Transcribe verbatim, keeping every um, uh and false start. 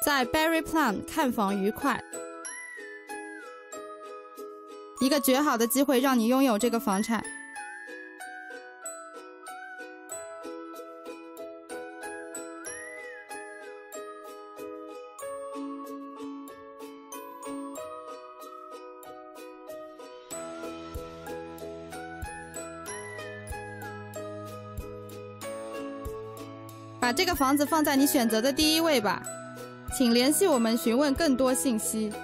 在 Barry Plant 看房愉快，一个绝好的机会让你拥有这个房产。把这个房子放在你选择的第一位吧，请联系我们询问更多信息。